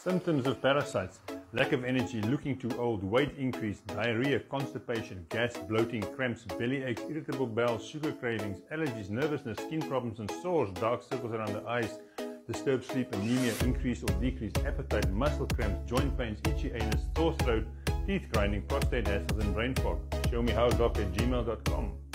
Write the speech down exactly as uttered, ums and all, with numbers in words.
Symptoms of parasites: lack of energy, looking too old, weight increase, diarrhea, constipation, gas, bloating, cramps, belly aches, irritable bowel, sugar cravings, allergies, nervousness, skin problems and sores, dark circles around the eyes, disturbed sleep, anemia, increased or decreased appetite, muscle cramps, joint pains, itchy anus, sore throat, teeth grinding, prostate hassles and brain fog. Show me how doc at gmail dot com.